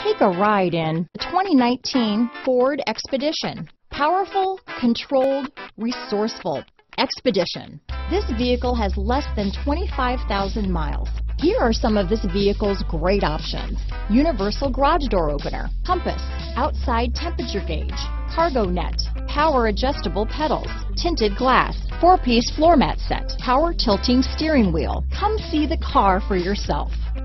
Take a ride in the 2019 Ford Expedition. Powerful, controlled, resourceful. Expedition. This vehicle has less than 25,000 miles. Here are some of this vehicle's great options: universal garage door opener, compass, outside temperature gauge, cargo net, power adjustable pedals, tinted glass, 4-piece floor mat set, power tilting steering wheel. Come see the car for yourself.